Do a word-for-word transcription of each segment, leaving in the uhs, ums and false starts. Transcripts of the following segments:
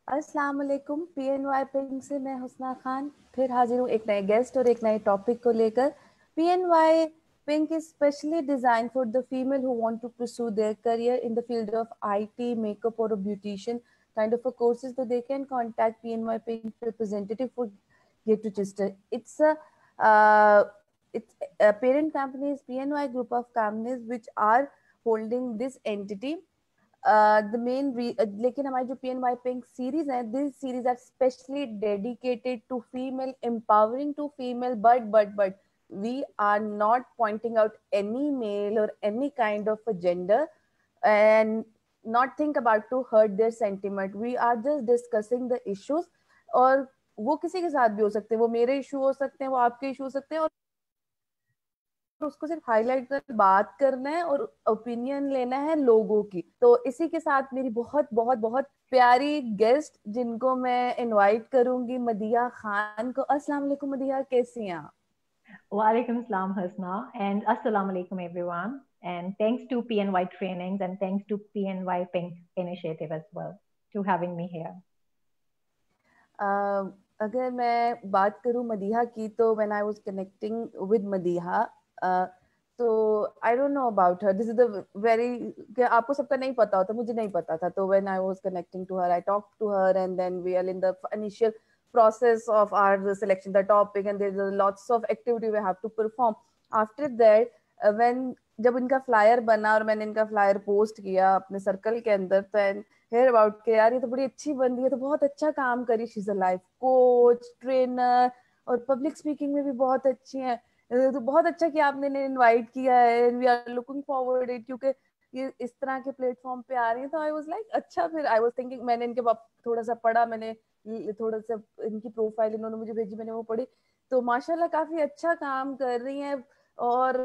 अस्सलाम वालेकुम। पीएनवाई पिंक से मैं हुस्ना खान फिर हाजिर हूँ एक नए गेस्ट और एक नए टॉपिक को लेकर। PNY pink is specially designed for the female who want to pursue their career in the field of I T, makeup or a beautician kind of a courses, so they can contact P N Y Pink representative for get registered. It's a uh, it's a parent companies P N Y group of companies which are holding this entity. The main लेकिन हमारी जो P N Y pink series है, this series are specially dedicated to female, empowering to female, but but but we are not pointing out any male or any kind of a gender and not think about to hurt their sentiment. We are just discussing the issues, और वो किसी के साथ भी हो सकते हैं, वो मेरे इशू हो सकते हैं, वो आपके इशू हो सकते हैं, और उसको सिर्फ हाईलाइट कर बात करना है और ओपिनियन लेना है लोगों की। तो इसी के साथ मेरी बहुत बहुत बहुत प्यारी गेस्ट जिनको मैं इनवाइट करूंगी, मदिहा खान को। अस्सलाम वालेकुम मदिहा, कैसी हैं आप? Walaikum Assalam Hasna and Assalamu alaikum everyone, and thanks to P N Y Trainings and thanks to P N Y Pink Initiative as well to having me here. uh, अगर मैं बात करूं मदिहा की, तो when I was connecting with Madiha, तो I don't know about her, this is the very, आपको सबका नहीं पता होता, मुझे नहीं पता था, तो when I was connecting to her, I talk to her and then we are in the initial process of our selection the topic, and there's lots of activity we have to perform. After that, uh, when जब इनका flyer बना और मैंने इनका flyer post किया अपने circle के अंदर, तो एंड हेयर अबाउट के, यार ये तो बड़ी अच्छी बन रही है, तो बहुत अच्छा काम करी, she is a life coach, trainer, और पब्लिक स्पीकिंग में भी बहुत अच्छी है। तो बहुत अच्छा कि आपने इनवाइट किया है, we are looking forward it, क्योंकि ये इस तरह के प्लेटफॉर्म पे आ रही है। तो आई वाज लाइक अच्छा, फिर आई वाज थिंकिंग, मैंने इनके बाप थोड़ा सा पढ़ा, मैंने थोड़ा सा इनकी प्रोफाइल इन्होंने मुझे भेजी, मैंने वो पढ़ी, तो माशाल्लाह काफी अच्छा काम कर रही हैं। और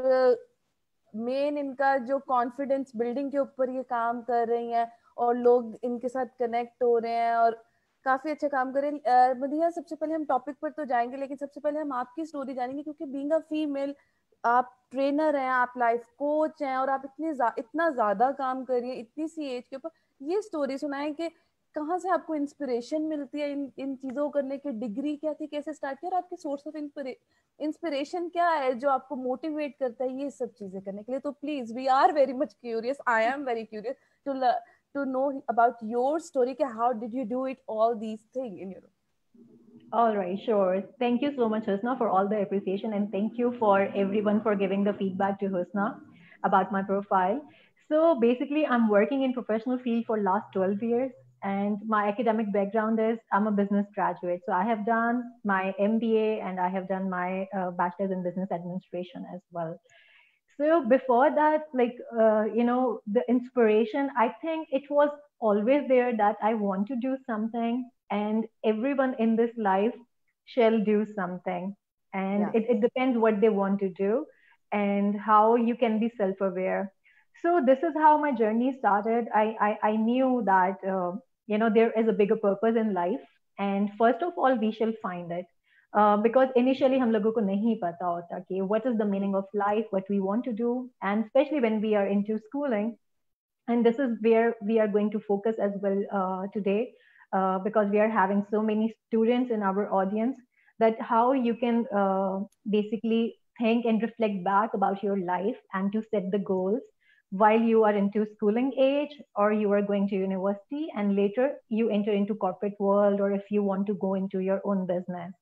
मेन इनका जो कॉन्फिडेंस बिल्डिंग के ऊपर ये काम कर रही हैं, और लोग इनके साथ कनेक्ट हो रहे हैं और काफी अच्छा काम कर रहे हैं। मदिहा, सबसे पहले हम टॉपिक पर तो जाएंगे, लेकिन सबसे पहले हम आपकी स्टोरी जानेंगे, क्योंकि बीइंग अ फीमेल, आप ट्रेनर हैं, आप लाइफ कोच हैं, और आप इतने जा, इतना ज्यादा काम कर रही हैं इतनी सी एज के ऊपर। ये स्टोरी सुनाएं कि कहाँ से आपको इंस्पिरेशन मिलती है इन इन चीजों को करने की, डिग्री क्या थी, कैसे स्टार्ट किया, और आपकी सोर्स ऑफ इंस्पिरेशन क्या है जो आपको मोटिवेट करता है ये सब चीजें करने के लिए। तो please, we are very much curious, I am very curious to to know about your story, how did you do it all these things in your. All right, sure. Thank you so much, Husna, for all the appreciation, and thank you for everyone for giving the feedback to Husna about my profile. So basically, I'm working in professional field for last twelve years, and my academic background is I'm a business graduate. So I have done my M B A and I have done my uh, bachelor's in business administration as well. So before that, like, uh, you know, the inspiration, I think it was always there that I want to do something, and everyone in this life shall do something. And Yeah. it, it depends what they want to do and how you can be self aware. So this is how my journey started. I, I, I knew that, uh, you know, there is a bigger purpose in life. And first of all, we shall find it. Because initially हम लोगों को नहीं पता होता कि what is the meaning of life, what we want to do, and specially when we are into schooling. And this is where we are going to focus as well uh, today, uh, because we are having so many students in our audience, that how you can uh, basically think and reflect back about your life and to set the goals while you are into schooling age, or you are going to university and later you enter into corporate world, or if you want to go into your own business.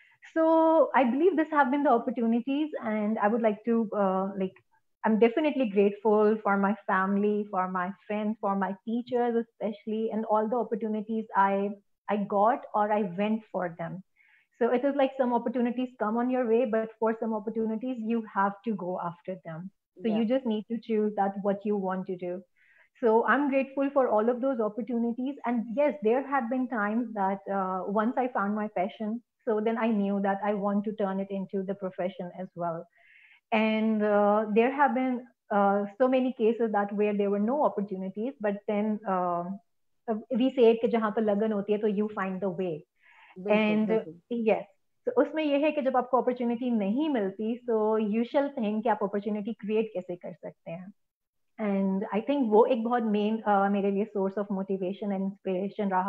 So I believe this have been the opportunities, and I would like to uh, like I'm definitely grateful for my family, for my friends, for my teachers especially, and all the opportunities I I got or I went for them. So it is like some opportunities come on your way, but for some opportunities you have to go after them. So Yeah. you just need to choose that what you want to do. So I'm grateful for all of those opportunities. And yes, there have been times that uh, once I found my passion, so then I knew that I want to turn it into the profession as well. And uh, there have been uh, so many cases that where there were no opportunities, but then uh, we say कि जहाँ पर लगन होती है तो you find the way. बिल्कुल And uh, बिल्कुल। yes, so उसमें ये है कि जब आपको opportunity नहीं मिलती, so you shall think कि आप opportunity create कैसे कर सकते हैं. एंड आई थिंक वो एक बहुत मेन uh, मेरे लिए source of motivation and inspiration रहा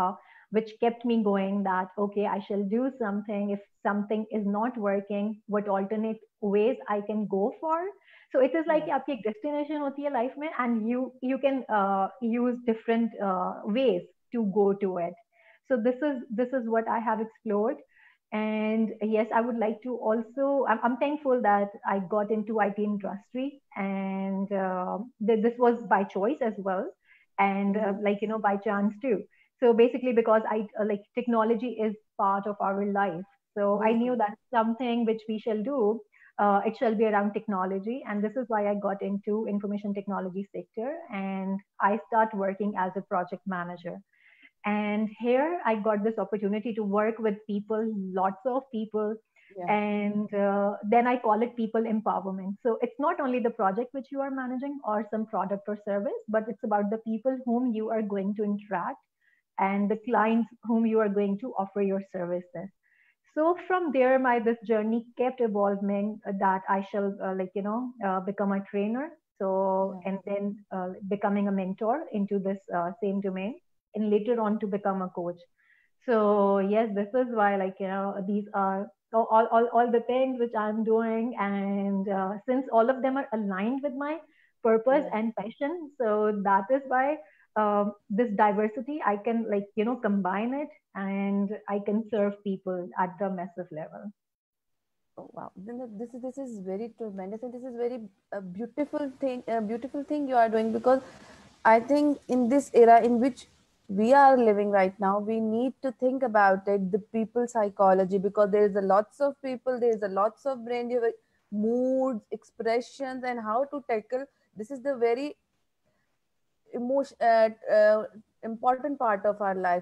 which kept me going that, okay, I shall do something. If something is not working, what alternate ways I can go for. So it is like Yeah. आपकी एक destination होती है life में, and you you can uh, use different uh, ways to go to it. So this is this is what I have explored. And yes, I would like to also, I'm, I'm thankful that I got into I T industry, and uh, th- this was by choice as well, and uh, Mm-hmm. like, you know, by chance too. So basically, because I uh, like technology is part of our life. So I knew बिल्कुल. that something which we shall do, uh, it shall be around technology. And this is why I got into information technology sector, and I start working as a project manager. And here I got this opportunity to work with people, lots of people. Yeah. And uh, then I call it people empowerment. So it's not only the project which you are managing or some product or service, but it's about the people whom you are going to interact and the clients whom you are going to offer your services. So from there, my this journey kept evolving, uh, that I shall uh, like, you know, uh, become a trainer. So Yeah. and then uh, becoming a mentor into this uh, same domain, and later on to become a coach. So yes, this is why, like, you know, these are all all, all all the things which I'm doing. And uh, since all of them are aligned with my purpose Yeah. and passion, so that is why um, this diversity I can, like, you know, combine it, and I can serve people at the massive level. Oh, wow. Then that- this is this is very tremendous, and this is very a beautiful thing. A beautiful thing you are doing, because I think in this era in which we are living right now, we need to think about it, the people psychology, because there is a lots of people, there is a lots of brain moods, expressions, and how to tackle. This is the very emotion uh, uh, important part of our life.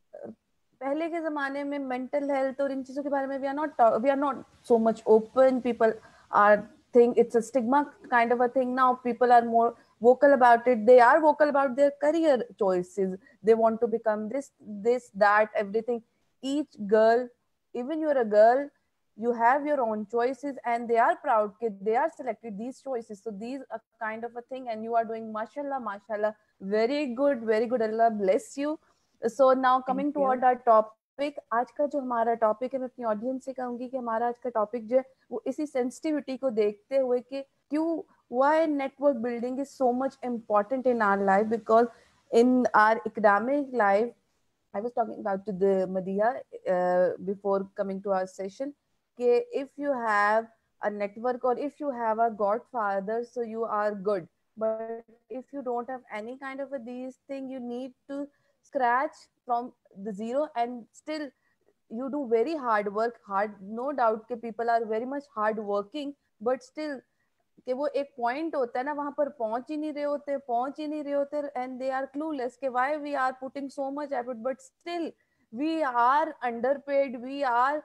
पहले के ज़माने में mental health और इन चीज़ों के बारे में we are not we are not so much open people are think it's a stigma kind of a thing. Now people are more vocal about it. They are vocal about their career choices. They want to become this this that everything. Each girl, even you're a girl, you have your own choices, and they are proud that they are selected these choices. So these are kind of a thing, and you are doing mashallah mashallah, very good, very good. Allah bless you. So now Thank coming you. Toward our topic, आज का जो हमारा topic है, मैं अपनी audience से कहूंगी कि हमारा आज का टॉपिक जो है वो इसी सेंसिटिविटी को देखते हुए कि क्यों why network building is so much important in our life, because in our academic life, I was talking about to the Madiha uh, before coming to our session, कि if you have a network or if you have a godfather, so you are good. But if you don't have any kind of a these thing, you need to scratch from the zero, and still you do very hard work hard, no doubt कि people are very much hard working, but still कि वो एक point होता है ना, वहां पर पहुंच ही नहीं रहे होते, पहुंच ही नहीं रहे होते, एंड दे आर क्लूलेस कि why we are putting so much effort, but still we are underpaid, we are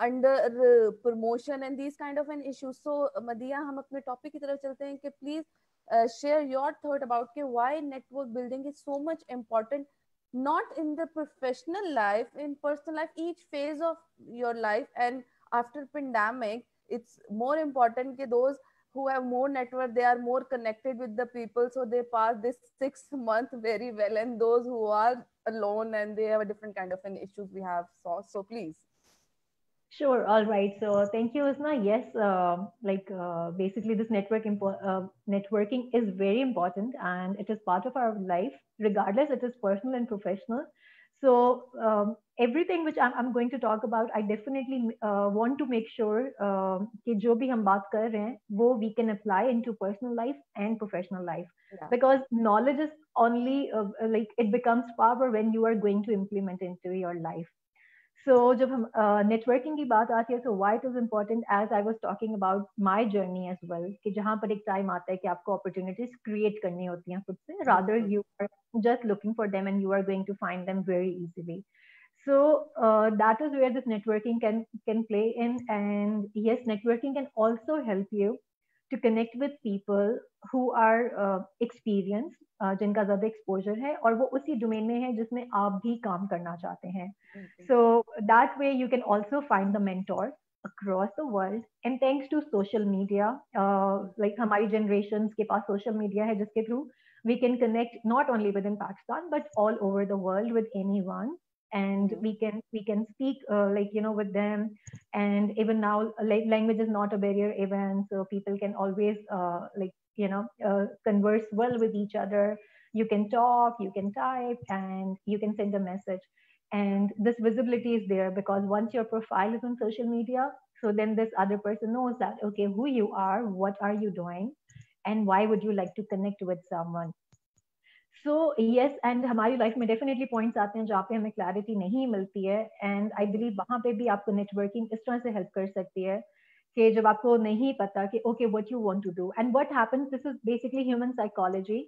under promotion and these kind of an issue. So Madiha, हम अपने टॉपिक की तरफ चलते हैं कि please share your thought about के why network building is so much important, not in the professional life, in personal life, each phase of your life. And after pandemic, it's more important कि those who have more network, they are more connected with the people, so they pass this six month very well, and those who are alone and they have a different kind of an issues we have saw. So please. Sure. All right. So thank you, Usna. Yes, uh, like uh, basically, this network impo- uh, networking is very important, and it is part of our life, regardless it is personal and professional. So um, everything which I'm, I'm going to talk about, I definitely uh, want to make sure uh, कि जो भी हम बात कर रहे हैं, वो we can apply into personal life and professional life, Yeah. because knowledge is only uh, like it becomes power when you are going to implement into your life. So जब हम नेटवर्किंग की बात आती है, so why it is important, as I was talking about my journey as well, कि जहाँ पर एक टाइम आता है कि आपको opportunities create करनी होती हैं खुद से, rather बिल्कुल. you are just looking for them and you are going to find them very easily. So uh, that is where this networking can can play in. And yes, networking can also help you to connect with people who are uh, experienced, uh, जिनका ज़्यादा exposure है और वो उसी domain में है जिसमें आप भी काम करना चाहते हैं. बिल्कुल. So that way you can also find the mentors across the world. And thanks to social media, uh, like हमारी generations के पास social media है जिसके through we can connect not only within Pakistan but all over the world with anyone. and Mhm. we can we can speak uh, like you know with them. And even now, like, language is not a barrier even, so people can always uh, like you know uh, converse well with each other. You can talk, you can type, and you can send a message. And this visibility is there because once your profile is on social media, so then this other person knows that, okay, who you are, what are you doing, and why would you like to connect with someone. So yes, and हमारी life में definitely points आते हैं जहाँ पे हमें clarity नहीं मिलती है, एंड आई बिलीव वहाँ पे भी आपको नेटवर्किंग इस तरह से हेल्प कर सकती है कि जब आपको नहीं पता कि okay what you want to do and what happens, this is basically human psychology.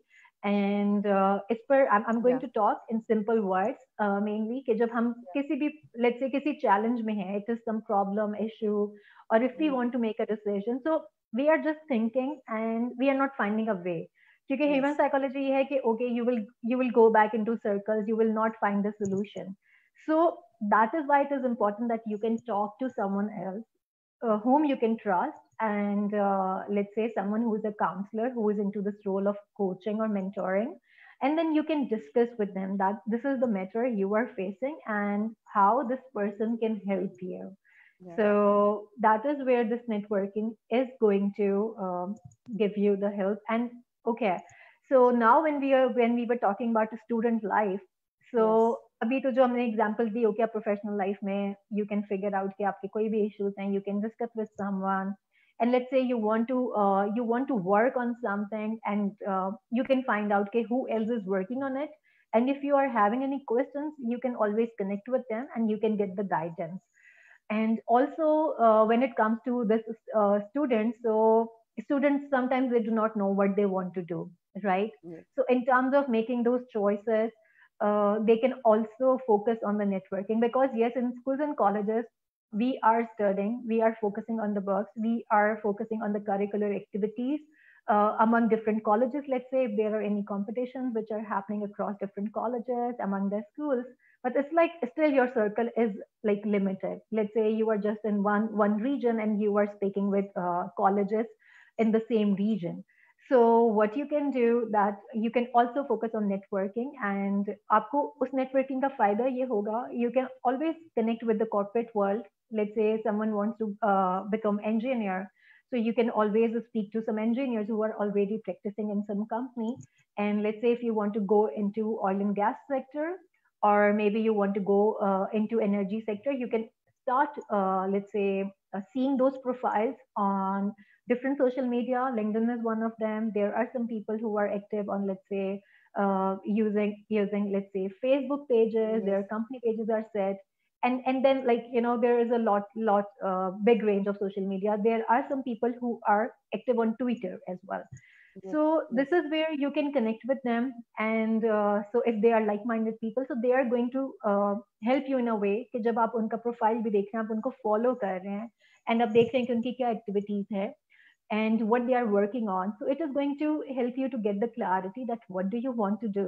And इस पर I am going Yeah. To talk in simple words mainly, कि जब हम Yeah. किसी भी लेट्स से किसी चैलेंज में हैं, it is some problem issue, और if we Mhm. Want to make a decision, so we are just thinking and we are not finding a way. क्योंकि ह्यूमन Yes. साइकोलॉजी ये है कि okay you will you will go back into circles, you will not find the solution. So that is why it is important that you can talk to someone else uh, whom you can trust, and uh, let's say someone who is a counselor who is into this role of coaching or mentoring, and then you can discuss with them that this is the matter you are facing and how this person can help you. Yeah. So that is where this networking is going to um, give you the help. And okay, so now when we are when we were talking about the student life, so Yes. अभी तो जो हमने example दी, okay professional life में you can figure out कि आपके कोई भी इश्यूज हैं, you can discuss with someone, and let's say you want to uh, you want to work on something, and uh, you can find out okay, who else is working on it, and if you are having any questions, you can always connect with them and you can get the guidance. And also uh, when it comes to this uh, students, so students sometimes they do not know what they want to do, right? Yes. So in terms of making those choices, uh, they can also focus on the networking, because yes, in schools and colleges we are studying, we are focusing on the books, we are focusing on the curricular activities uh, among different colleges. Let's say if there are any competitions which are happening across different colleges among their schools, but it's like still your circle is like limited. Let's say you are just in one one region and you are speaking with uh, colleges in the same region. So what you can do that you can also focus on networking, and आपको उस networking का फायदा ये होगा, you can always connect with the corporate world. Let's say someone wants to uh, become engineer, so you can always speak to some engineers who are already practicing in some company. And let's say if you want to go into oil and gas sector, or maybe you want to go uh, into energy sector, you can start uh, let's say uh, seeing those profiles on different social media. LinkedIn is one of them. There are some people who are active on, let's say, uh, using using let's say Facebook pages, Yes. their company pages are set. And and then, like you know there is a lot lot uh, big range of social media. There are some people who are active on Twitter as well. Yes. So Yes. this is where you can connect with them. And uh, so if they are like-minded people, so they are going to uh, help you in a way कि जब आप उनका profile भी देख रहे हैं, आप उनको फॉलो कर रहे हैं, एंड आप देख रहे हैं कि उनकी क्या एक्टिविटीज है and what they are working on. So it is going to help you to get the clarity that what do you want to do,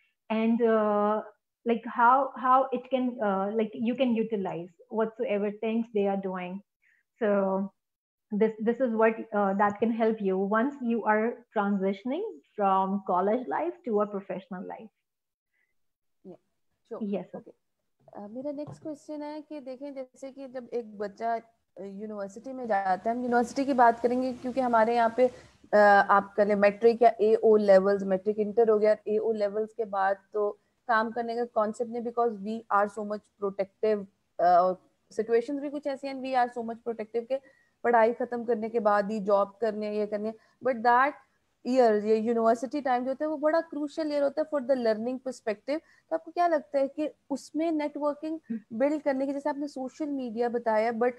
and uh, like how how it can uh, like you can utilize whatsoever things they are doing. So this this is what uh, that can help you once you are transitioning from college life to a professional life. Yeah. Sure. Yes, sir. Okay. Uh, मेरा next question है कि देखें, जैसे कि जब एक बच्चा university में जाता है, हम यूनिवर्सिटी की बात करेंगे क्योंकि हमारे यहाँ पे uh, आप कर ले मैट्रिक या A O levels, matric inter हो गया, ए ओ लेवल्स के बाद तो काम करने का कॉन्सेप्ट नहीं, because we are so much protective, situations भी कुछ ऐसी हैं, we are so much protective के पढ़ाई खत्म करने के बाद ही जॉब करनी है, ये करनी है, बट दैट ईयर, ये यूनिवर्सिटी टाइम जो होता है वो बड़ा क्रूशियल ईयर होता है फॉर द लर्निंग पर्सपेक्टिव। तो आपको क्या लगता है कि उसमें नेटवर्किंग बिल्ड करने की, जैसे आपने सोशल मीडिया बताया, but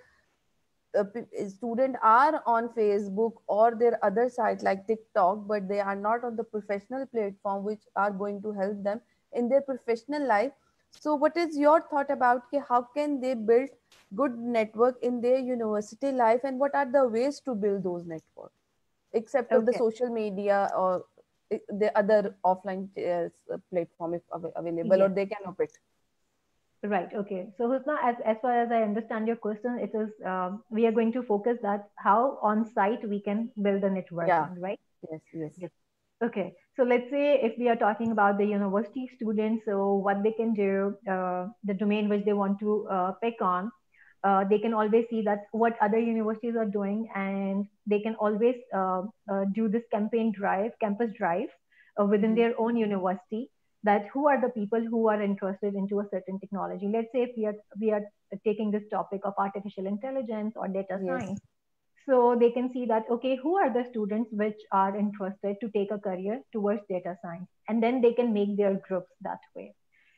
students are on Facebook or their other site like TikTok, but they are not on the professional platform which are going to help them in their professional life. So what is your thought about ke how can they build good network in their university life, and what are the ways to build those networks except of the Okay. social media or the other offline uh, platform if av- available, or Yes. they can opt it? Right. Okay. So Husna, as as far as I understand your question, it is um, we are going to focus that how on site we can build the Yeah. networking, right? Yes. Yes. Yes. Okay, so let's say if we are talking about the university students, so what they can do, uh, the domain which they want to uh, pick on, uh, they can always see that what other universities are doing, and they can always uh, uh, do this campaign drive, campus drive uh, within Mhm. their own university. That who are the people who are interested into a certain technology. Let's say if we are we are taking this topic of artificial intelligence or data Yes. science, so they can see that okay, who are the students which are interested to take a career towards data science, and then they can make their groups that way.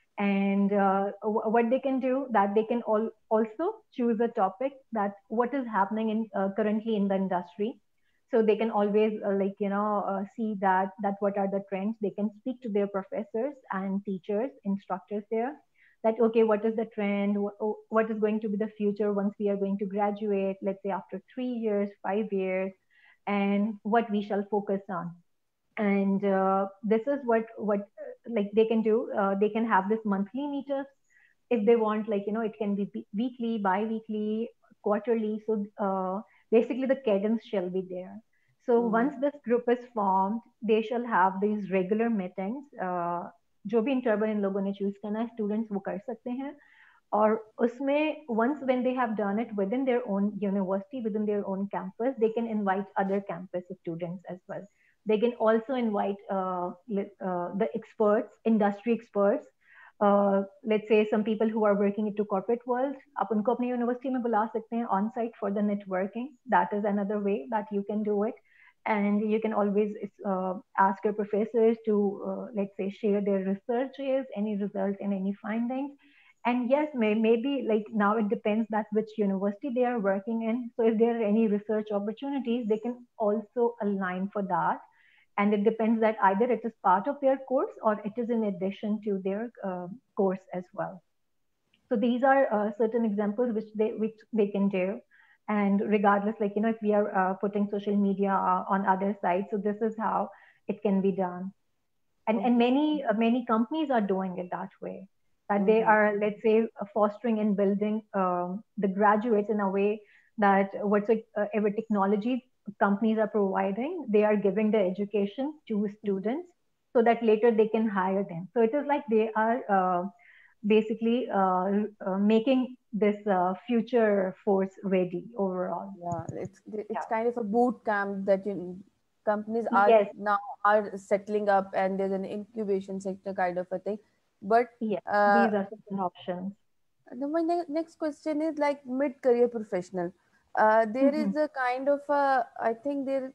And uh, what they can do, that they can all also choose a topic that what is happening in uh, currently in the industry. So they can always uh, like you know uh, see that that what are the trends. They can speak to their professors and teachers, instructors there, that okay, what is the trend, what is going to be the future once we are going to graduate, let's say after three years, five years, and what we shall focus on. And uh, this is what what uh, like they can do. Uh, they can have this monthly meetups if they want, like you know it can be weekly, bi-weekly, quarterly. So uh, basically the cadence shall be there. So Mhm. once this group is formed, they shall have these regular meetings. uh, जो भी interval इन लोगों ने choose करना है, students वो कर सकते हैं. और उसमें once when they have done it within their own university, within their own campus, they can invite other campus students as well. They can also invite uh, uh, the experts, industry experts. Uh, let's say some people who are working into corporate world, आप उनको अपनी university में बुला सकते हैं on site for the networking. That is another way that you can do it. And you can always uh, ask your professors to uh, let's say share their researches, any results and any findings. And yes, may, maybe like now it depends that which university they are working in. So if there are any research opportunities, they can also align for that. And it depends that either it is part of their course or it is in addition to their uh, course as well. So these are uh, certain examples which they which they can do. And regardless, like you know if we are uh, putting social media uh, on other sites, so this is how it can be done. and and Okay. many uh, many companies are doing it that way, that they Mhm. are, let's say, uh, fostering and building um, the graduates in a way that whatever technology companies are providing, they are giving the education to students so that later they can hire them. So it is like they are uh, basically uh, uh, making this uh, future force ready overall. Yeah, it's it's Yeah. kind of a boot camp that you companies are Yes. now are settling up, and there's an incubation sector kind of a thing. But Yes. uh, These are certain options. now my ne next question is like mid-career professional. Uh, there Mhm. is a kind of a, I think there,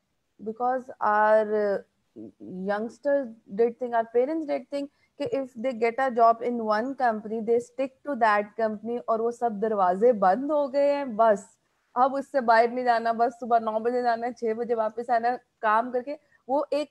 because our uh, youngsters did think, our parents did think कि if they get a job in one company, they stick to that company और वो सब दरवाजे बंद हो गए हैं बस. अब उससे बाहर नहीं जाना, बस सुबह नौ बजे जाना है, छह बजे वापस आना, काम करके वो एक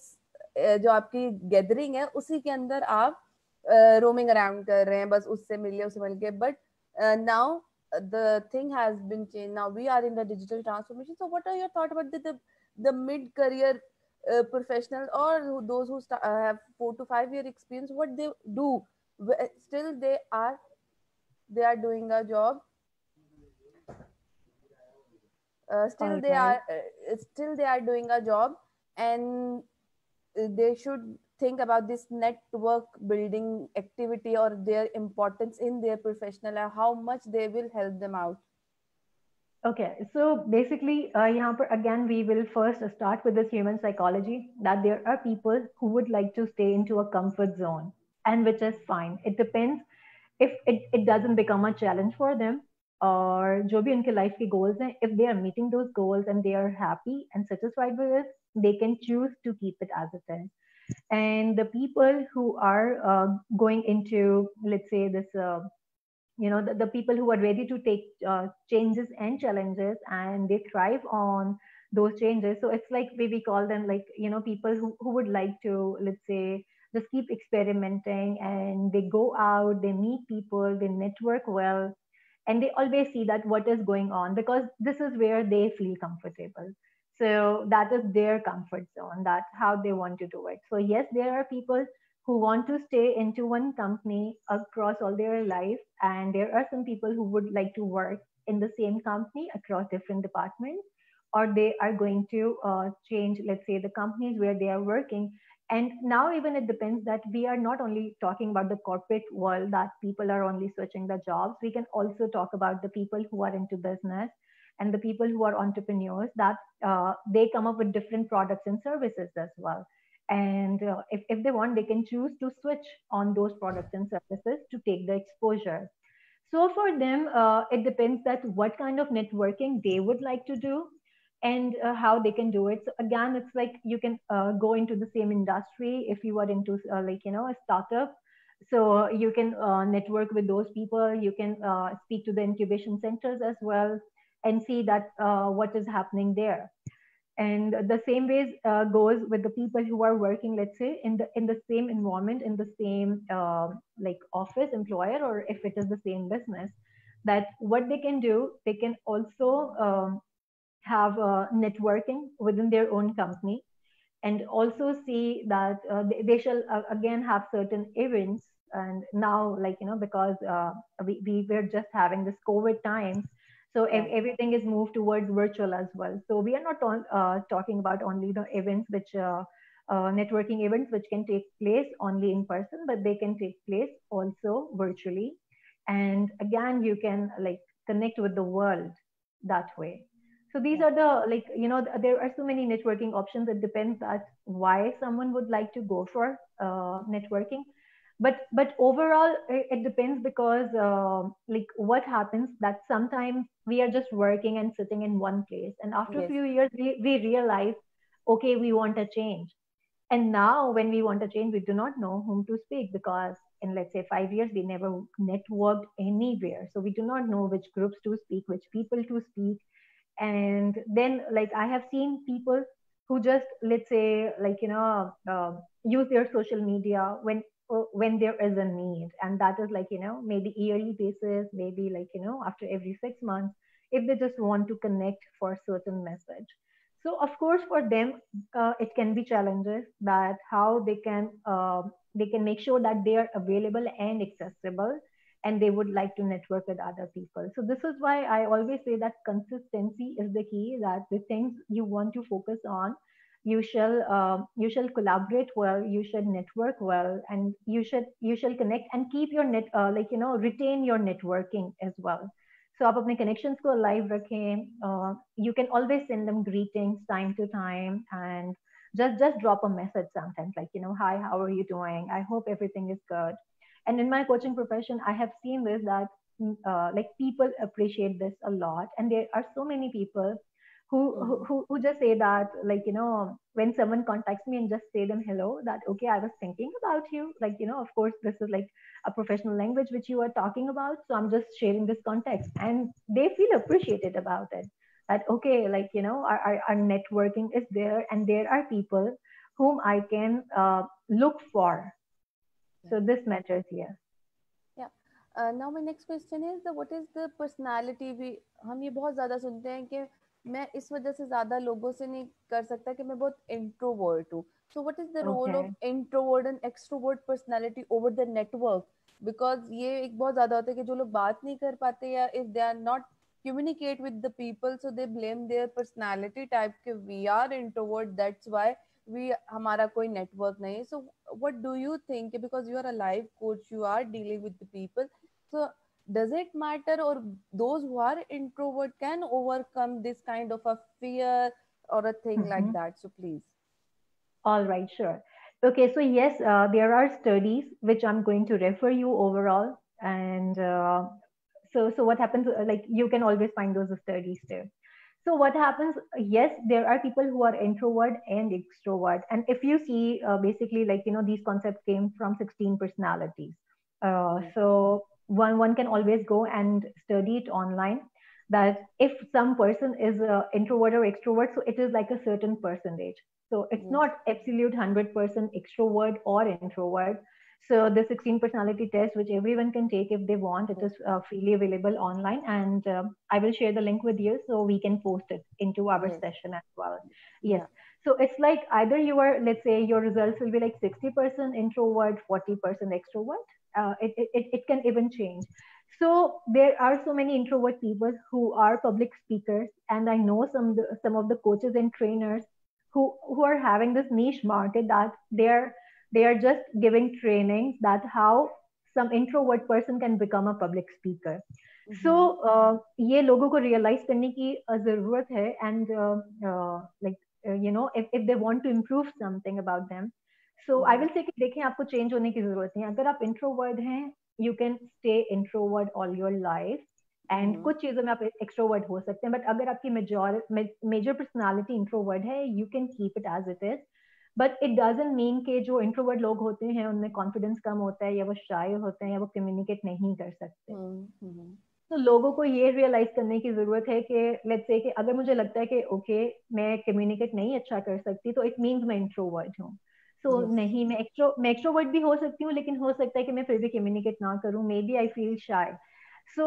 क्लोज जो आपकी गैदरिंग है उसी के अंदर आप रोमिंग अराउंड कर रहे हैं, बस उससे मिलिए उससे मिल के. But now the thing has been changed. Now we are in the digital transformation. So what are your thought about the, the the mid career uh, professional, or who, those who sta- uh, have four to five year experience, what they do? Wh- still they are they are doing a job, uh, still All they right. are uh, still they are doing a job, and uh, they should think about this network building activity or their importance in their professional and how much they will help them out. Okay, so basically, uh, यहाँ पर again we will first start with this human psychology, that there are people who would like to stay into a comfort zone, and which is fine. It depends if it, it doesn't become a challenge for them, or जो भी उनके life के goals हैं, if they are meeting those goals and they are happy and satisfied with it, they can choose to keep it as it is. And the people who are uh, going into, let's say, this uh, you know the, the people who are ready to take uh, changes and challenges, and they thrive on those changes. So it's like we, we call them like you know people who, who would like to, let's say, just keep experimenting, and they go out, they meet people, they network well, and they always see that what is going on, because this is where they feel comfortable. So that is their comfort zone, that's how they want to do it. So yes, there are people who want to stay into one company across all their life, and there are some people who would like to work in the same company across different departments, or they are going to uh, change, let's say, the companies where they are working. And now even it depends that we are not only talking about the corporate world, that people are only switching the jobs. We can also talk about the people who are into business and the people who are entrepreneurs, that uh, they come up with different products and services as well. And uh, if, if they want, they can choose to switch on those products and services to take the exposure. So for them, uh, it depends that what kind of networking they would like to do, and uh, how they can do it. So again, it's like you can uh, go into the same industry if you are into uh, like, you know, a startup. So you can uh, network with those people. You can uh, speak to the incubation centers as well and see that uh, what is happening there. And the same ways uh, goes with the people who are working, let's say, in the in the same environment, in the same uh, like office employer, or if it is the same business, that what they can do, they can also um, have uh, networking within their own company, and also see that uh, they, they shall uh, again have certain events. And now, like, you know, because uh, we, we were just having this COVID times, so ev- Yeah. everything is moved towards virtual as well. So we are not on, uh, talking about only the events which uh, uh, networking events which can take place only in person, but they can take place also virtually. And again, you can like connect with the world that way. So these Yeah. are the, like, you know, there are so many networking options. It depends that why someone would like to go for uh, networking. But but overall, it, it depends, because uh, like what happens that sometimes we are just working and sitting in one place, and after a Yes. few years we, we realize, okay, we want a change. And now when we want to change, we do not know whom to speak, because in, let's say, five years, we never networked anywhere. So we do not know which groups to speak, which people to speak. And then, like, I have seen people who just, let's say, like, you know, uh, use their social media when uh, when there is a need, and that is like, you know, maybe yearly basis, maybe like, you know, after every six months, if they just want to connect for certain message. So of course for them, uh, it can be challenges, that how they can uh, they can make sure that they are available and accessible, and they would like to network with other people. So this is why I always say that consistency is the key, that the things you want to focus on, you shall uh, you shall collaborate well, you should network well, and you should you shall connect and keep your net uh, like, you know, retain your networking as well. So आप अपने connections को alive रखें. Uh, you can always send them greetings time to time, and just just drop a message sometimes, like, you know, hi, how are you doing? I hope everything is good. And in my coaching profession, I have seen this, that mm, uh, like, people appreciate this a lot, and there are so many people who, Mm-hmm. who who just say that, like, you know, when someone contacts me and just say them hello, that okay, I was thinking about you, like, you know, of course this is like a professional language which you are talking about, so I'm just sharing this context, and they feel appreciated about it, that okay, like, you know, our, our, our networking is there, and there are people whom I can uh, look for. Yeah. So this matters here. Yeah. Uh, now my next question is the what is the personality भी हम ये बहुत ज्यादा सुनते हैं कि मैं इस वजह से ज्यादा लोगों से नहीं कर सकता कि मैं बहुत इंट्रोवर्ट हूँ. So what is the role of Okay. introvert and extrovert personality over the network? Because ये एक बहुत ज्यादा होता है कि जो लोग बात नहीं कर पाते या if they are not communicate with the people so they blame their personality type कि we are introvert that's why we हमारा कोई network नहीं है. So what do you think because you are a life coach you are dealing with the people so does it matter or those who are introvert can overcome this kind of a fear or a thing like Mhm. that so please. All right, sure. Okay, so yes, uh, there are studies which I'm going to refer you overall, and uh, so so what happens? uh, Like, you can always find those studies too. So what happens? Yes, there are people who are introvert and extrovert, and if you see, uh, basically, like, you know, these concepts came from sixteen personalities. Uh, Mhm. so one one can always go and study it online. That if some person is uh, introvert or extrovert, so it is like a certain percentage. So it's Yes. not absolute one hundred percent extrovert or introvert. So the sixteen personality test, which everyone can take if they want, it Yes. is uh, freely available online, and um, I will share the link with you so we can post it into our Yes. session as well. Yes. Yeah. So it's like either you are, let's say, your results will be like sixty percent introvert, forty percent extrovert. Uh, it, it, it can even change. So there are so many introvert people who are public speakers, and I know some some of the coaches and trainers who who are having this niche market that they're they are just giving trainings that how some introvert person can become a public speaker. So Mm-hmm. uh, ये लोगों को realize करने की uh, जरूरत है, and uh, uh, like uh, you know if if they want to improve something about them, so I Mm-hmm. will say कि देखें आपको change होने की जरूरत नहीं है. अगर आप introvert हैं, you can stay introvert all your life, and Mm-hmm. कुछ चीजों में आप extrovert हो सकते हैं, but अगर आपकी major major personality introvert है, you can keep it as it is. But it doesn't mean कि जो इंट्रोवर्ट लोग होते हैं उनमें कॉन्फिडेंस कम होता है, या वो शाय होते हैं, या वो कम्युनिकेट नहीं कर सकते. Mm-hmm. तो लोगों को ये रियलाइज करने की जरूरत है कि लेट्स से कि अगर मुझे लगता है कि ओके okay, मैं कम्युनिकेट नहीं अच्छा कर सकती, तो इट मीन्स मैं इंट्रोवर्ट हूँ. सो so, Yes. नहीं, मैं एक्स्ट्रो मैं एक्स्ट्रोवर्ट भी हो सकती हूँ, लेकिन हो सकता है कि मैं फिर भी कम्युनिकेट ना करूँ. Maybe I feel shy. So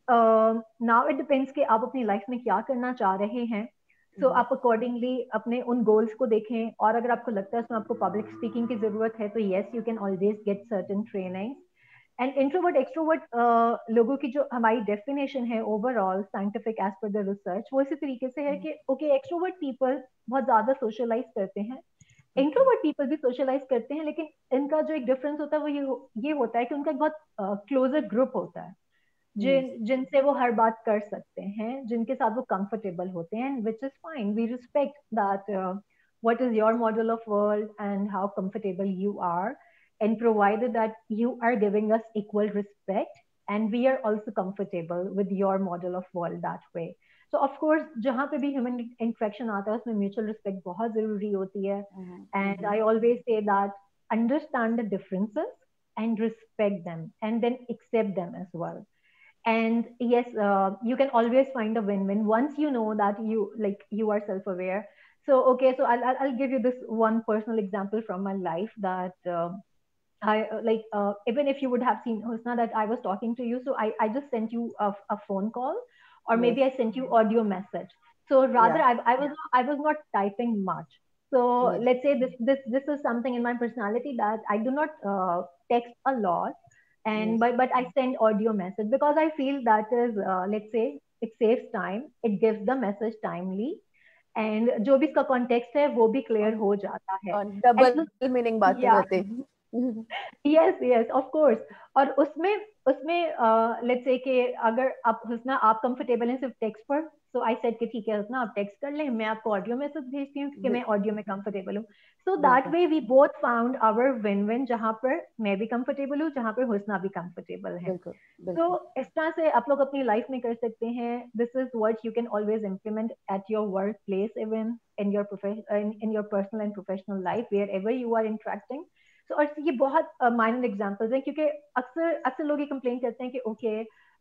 now it depends कि आप अपनी लाइफ में क्या करना चाह रहे हैं. सो so, Mm-hmm. आप अकॉर्डिंगली अपने उन गोल्स को देखें, और अगर आपको लगता है उसमें आपको पब्लिक स्पीकिंग की जरूरत है, तो yes you can always get certain training. And introvert extrovert लोगों की जो हमारी डेफिनेशन है overall scientific as per the research, वो इसी तरीके से है कि ओके एक्सट्रोवर्ट पीपल बहुत ज्यादा सोशलाइज करते हैं, इंट्रोवर्ट पीपल भी सोशलाइज करते हैं, लेकिन इनका जो एक डिफरेंस होता है वो ये ये होता है कि उनका एक बहुत क्लोजर uh, ग्रुप होता है, Yes. जिन जिनसे वो हर बात कर सकते हैं, जिनके साथ वो कंफर्टेबल होते हैं, which is fine. We respect that what is your model of world and how comfortable you are, and provided that you are giving us equal respect and we are also comfortable with your model of world that way. So of course जहाँ पे भी human interaction आता है उसमें mutual respect बहुत जरूरी होती है. Mm-hmm. And Mm-hmm. I always say that understand the differences and respect them and then accept them as well. And yes, uh, you can always find a win-win once you know that you like you are self-aware. So okay, so i'll, I'll give you this one personal example from my life that uh, I uh, like uh, even if you would have seen, Husna, that I was talking to you, so i, I just sent you a, a phone call, or Yes. maybe I sent you audio message. So rather Yeah. i, I was I was not typing much. So Yes. let's say this this this is something in my personality that I do not uh, text a lot, and Yes. but but I send audio message because I feel that is uh, let's say it saves time, it gives the message timely, and जो भी इसका context है वो भी clear और हो जाता है. और And डबल मीनिंग बातें yeah, करते हैं. yes yes of course. और उसमें उसमें लेट्स से कि अगर आप हुस्ना आप कंफर्टेबल हैं सिर्फ टेक्स्ट पर, सो आई सेड कि ठीक है हुस्ना आप टेक्स्ट कर लें, मैं आपको ऑडियो मैसेज भेजती हूँ क्योंकि मैं ऑडियो में कंफर्टेबल हूँ. सो दैट बिल्कुल. Way we both found our win win, जहाँ पर मैं भी कंफर्टेबल हूँ, जहाँ पर हुस्ना भी कंफर्टेबल है. बिल्कुल. तो बिल्कुल. इस तरह से आप लोग अपनी लाइफ में कर सकते हैं. This is what you can always implement at your workplace, even in your profession in your personal and professional life, wherever you are interacting. So, और ये बहुत माइनर uh, एग्जांपल्स हैं, क्योंकि अक्सर अक्सर लोग ये कंप्लेन करते हैं कि okay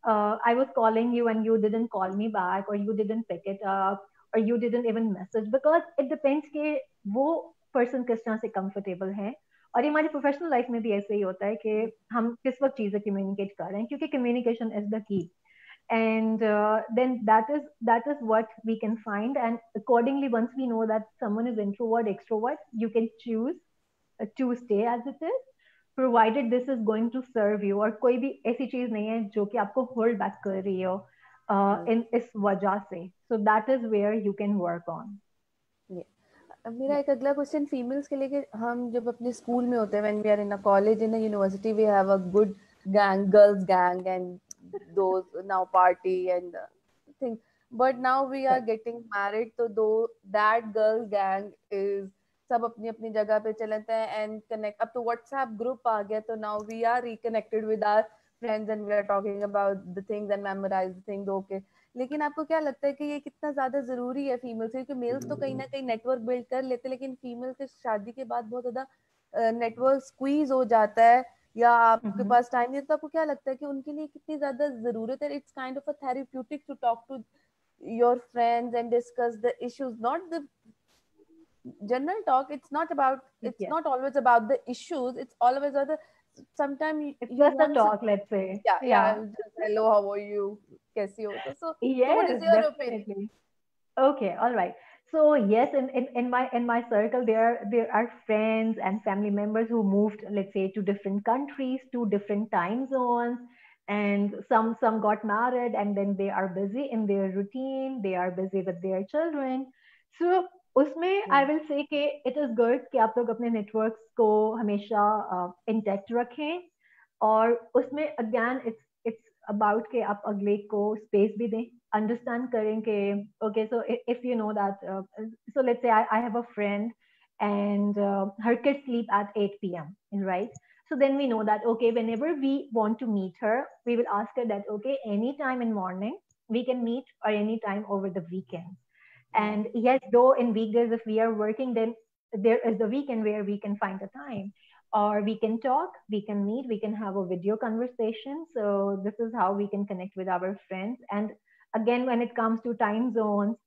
I was calling you and you didn't call me back, और you didn't pick it up, और you didn't even message, because it depends कि वो पर्सन किस तरह से कंफर्टेबल है. और ये हमारी प्रोफेशनल लाइफ में भी ऐसे ही होता है कि हम किस वक्त चीजें कम्युनिकेट कर रहे हैं, क्योंकि communication is the key. And uh, then that is that is what we can find, and accordingly once we know that someone is introvert extrovert, you can choose to stay as it is, provided this is going to serve you, और कोई भी ऐसी चीज नहीं है जो कि आपको होल्ड बैक कर रही हो uh, इन इस वजह से. so that is where you can work on. मेरा एक अगला क्वेश्चन फीमेल्स के लिए कि हम जब अपने स्कूल में होते हैं, when we are in a college, in a university, we have a good gang, girls gang, and those now party and thing, but now we are getting married, तो though that girl gang is सब अपनी अपनी जगह पे चलते हैं and connect. अब तो व्हाट्सएप ग्रुप आ गया, तो now we are reconnected with our friends and we are talking about the things and memorise the things. Okay, लेकिन आपको क्या लगता है कि ये कितना ज्यादा जरूरी है फीमेल्स, क्योंकि मेल्स तो कहीं ना कहीं नेटवर्क बिल्ड कर लेते, लेकिन फीमेल के शादी के बाद बहुत ज्यादा नेटवर्क स्क्वीज हो जाता है, या आपके पास टाइम नहीं, तो आपको क्या लगता है कि उनके लिए कितनी ज्यादा जरूरत है? It's kind of a therapeutic to talk to your friends and discuss the issues, not the general talk. It's not about, it's Yes, not always about the issues, it's always about the, sometimes you, it's you just a want some, talk, let's say. yeah, yeah, Yeah, just hello, how are you, kaisi ho, so so so what yes, is your opinion? definitely. Okay, all right. So yes, in, in, in my in my circle, there there are friends and family members who moved, let's say, to different countries, to different time zones. and some some got married and then they are busy in their routine, they are busy with their children. So उसमें Yeah. I will say कि it is good कि आप लोग अपने networks को हमेशा uh, intact रखें, और उसमें again it's it's about कि आप अगले को space भी दें, understand करें कि okay, so if you know that uh, so let's say I, I have a friend and uh, her kids sleep at eight p.m. right? So then we know that, okay, whenever we want to meet her, we will ask her that, okay, anytime in morning we can meet, or anytime over the weekend. Yeah. And yes, though in weekdays, if we are working, then there is the weekend where we can find a time, or we can talk, we can meet, we can have a video conversation. So this is how we can connect with our friends. And again, when it comes to time zones,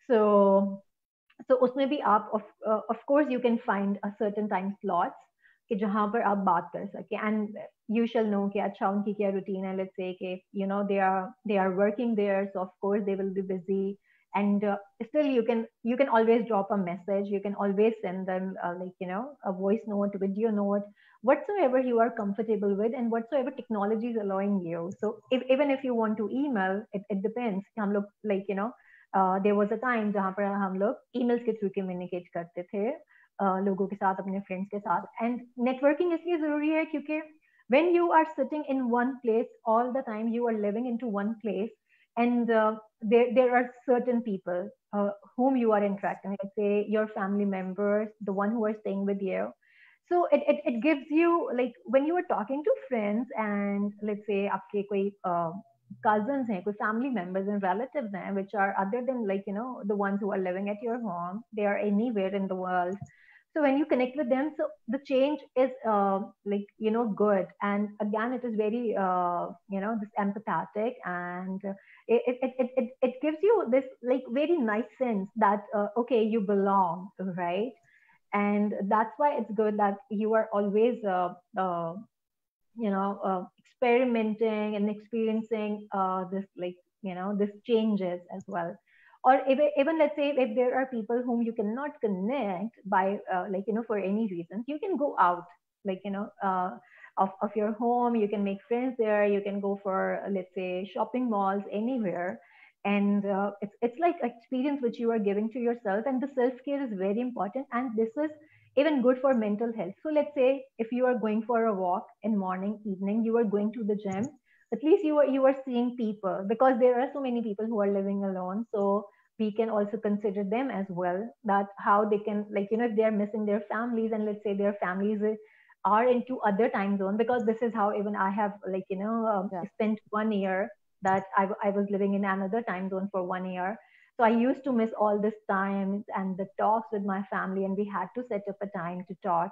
so so उसमें भी आप of uh, of course you can find a certain time slots कि जहाँ पर आप बात कर सके, and you shall know कि अच्छा उनकी क्या routine है. Let's say कि you know they are they are working there, so of course they will be busy, and uh, still you can you can always drop a message, you can always send them uh, like you know a voice note, video note, whatsoever you are comfortable with and whatsoever technology is allowing you. So if, even if you want to email, it, it depends. हम लोग like you know there was a time जहाँ पर हम लोग emails के through communicate करते थे uh, लोगों के साथ, अपने फ्रेंड्स के साथ. एंड नेटवर्किंग इसलिए जरूरी है क्योंकि when you are sitting in one place all the time, you are living into one place, and uh, there there are certain people uh, whom you are interacting, let's say your family members, the one who are staying with you. So it, it it gives you like when you are talking to friends and let's say आपके कोई uh, cousins hain, koi family members and relatives hain, which are other than like you know the ones who are living at your home, they are anywhere in the world. So when you connect with them, so the change is uh, like you know good, and again it is very uh, you know this empathetic, and uh, it, it, it, it, it gives you this like very nice sense that uh, okay, you belong, right? And that's why it's good that you are always uh, uh, you know uh, experimenting and experiencing uh, this like you know this changes as well. Or even, even let's say if there are people whom you cannot connect by uh, like you know for any reasons, you can go out like you know uh, of, of your home, you can make friends there, you can go for uh, let's say shopping malls anywhere. And uh, it's, it's like experience which you are giving to yourself, and the self care is very important, and this is even good for mental health. So let's say if you are going for a walk in morning, evening, you are going to the gym, at least you are you are seeing people, because there are so many people who are living alone. So we can also consider them as well, that how they can like you know if they are missing their families, and let's say their families are into other time zone, because this is how even I have like you know um, Yeah. spent one year that I, I was living in another time zone for one year. So I used to miss all this time and the talks with my family, and we had to set up a time to talk.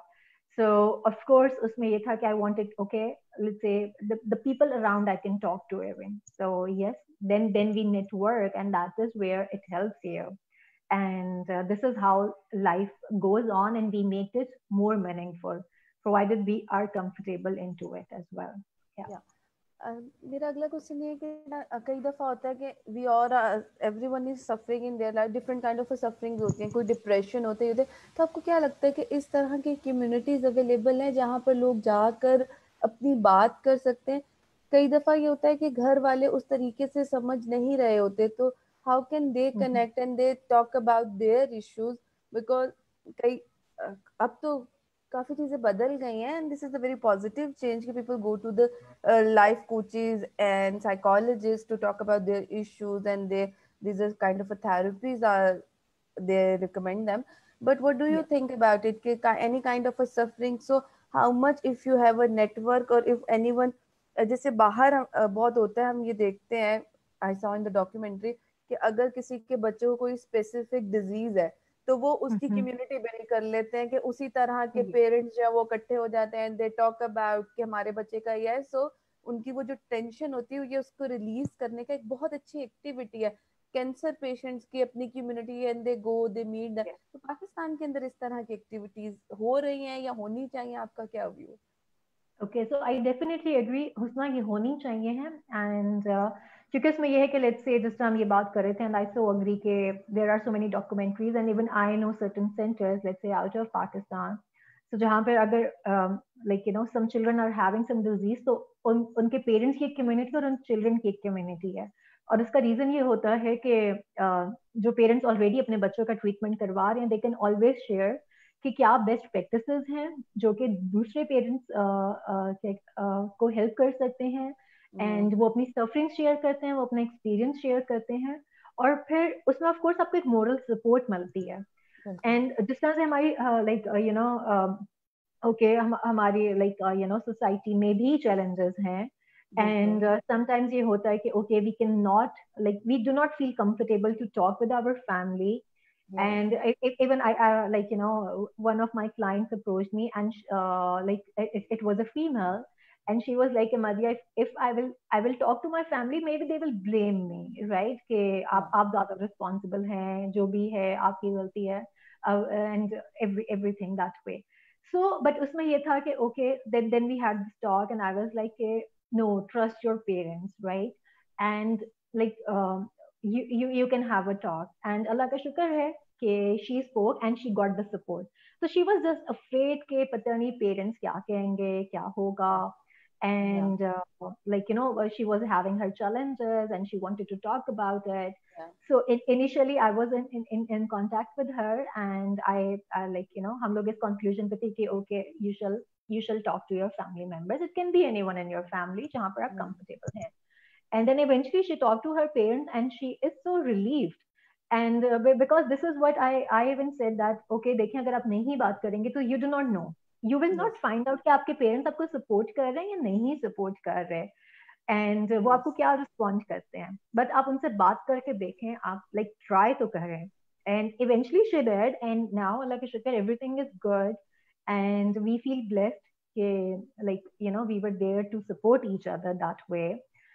So of course, usme ye tha ki I wanted, okay, let's say the, the people around I can talk to even. So yes, then then we network, and that is where it helps you. And uh, this is how life goes on, and we make it more meaningful, provided we are comfortable into it as well. Yeah. Yeah. Uh, मेरा अगला question ये है कि ना अ, कई दफा होता है कि वी और everyone is suffering in their life, different kind of suffering होती हैं, कोई डिप्रेशन होते हैं, तो आपको क्या लगता है कि इस तरह की कम्युनिटीज अवेलेबल हैं जहाँ पर लोग जाकर अपनी बात कर सकते हैं? कई दफा ये होता है कि घर वाले उस तरीके से समझ नहीं रहे होते, तो how can they Mhm. Connect and they talk about their issues? Because कई अ, अब तो काफी चीजें बदल गई हैं, and this is a very positive change कि people go to the uh, life coaches and psychologists to talk about their issues, and they these are kind of a therapies are they recommend them. But what do you Yeah. think about it, कि का- any kind of a suffering, so how much if you have a network, or if anyone uh, जैसे बाहर uh, बहुत होता है, हम ये देखते हैं, आई saw in the documentary कि अगर किसी के बच्चे को कोई स्पेसिफिक डिजीज है तो वो उसकी Mhm. कम्युनिटी बिल्ड कर लेते हैं, कि उसी तरह के Yeah. पेरेंट्स जो है वो इकट्ठे हो जाते हैं, दे टॉक अबाउट कि हमारे बच्चे का ये है. सो उनकी वो जो टेंशन होती है ये उसको रिलीज करने का एक बहुत अच्छी एक्टिविटी है. कैंसर पेशेंट्स की अपनी community, and they go they meet. Yeah. तो पाकिस्तान के अंदर इस तरह की एक्टिविटीज हो रही हैं या होनी चाहिए? आपका क्या view? Okay, so I definitely agree, Husna ये होनी चाहिए है. And uh, क्योंकि इसमें ये है कि let's say जिस तरह हम ये बात कर रहे थे, and I so agree कि there are so many documentaries, and even I know certain centers, let's say out of Pakistan. So जहाँ पर अगर um, like you know some children are having some disease, तो उन उनके parents की एक community और उन चिल्ड्रन की एक कम्युनिटी है, और उसका रीजन ये होता है कि uh, जो पेरेंट्स ऑलरेडी अपने बच्चों का ट्रीटमेंट करवा रहे हैं, दे कैन ऑलवेज शेयर कि क्या बेस्ट प्रैक्टिसेस हैं जो कि दूसरे पेरेंट्स को हेल्प कर सकते हैं, एंड वो अपनी सफरिंग शेयर करते हैं, वो अपना एक्सपीरियंस शेयर करते हैं, और फिर उसमें ऑफ कोर्स आपको एक मोरल सपोर्ट मिलती है। एंड जिस तरह से हमारी लाइक यू नो ओके हम हमारी लाइक यू नो सोसाइटी में भी चैलेंजेस हैं, एंड समटाइम्स ये होता है कि okay we can not like we do not feel comfortable to talk with our family. Yeah. And it, even I, I like you know one of my clients approached me, and uh, like it, it was a female, and she was like, Madia, if, if I will I will talk to my family, maybe they will blame me, right? कि आप आप ज़्यादा responsible हैं, जो भी है आपकी गलती है, uh, and every everything that way. So but उसमें ये था कि okay, then then we had this talk, and I was like, no, trust your parents, right? And like um, you you you can have a talk, and Allah का शुक्र है कि she spoke and she got the support. So she was just afraid कि पता नहीं parents क्या कहेंगे, क्या होगा, and yeah. uh, like you know she was having her challenges and she wanted to talk about it. Yeah. So it, initially I was in, in in contact with her, and I, I like you know हम लोग इस conclusion पे थे कि okay, you shall you shall talk to your family members. It can be anyone in your family जहाँ पर आप comfortable हैं. And then eventually she talked to her parents, and she is so relieved. And uh, because this is what I I even said that okay, देखिए अगर आप नहीं बात करेंगे तो you do not know, you will yes. not find out कि आपके parents आपको support कर रहे हैं या नहीं support कर रहे हैं, and uh, yes. वो आपको क्या respond करते हैं, but आप उनसे बात करके देखें, आप like try तो करें. And eventually she did, and now Allah के शुक्र everything is good, and we feel blessed कि like you know we were there to support each other that way.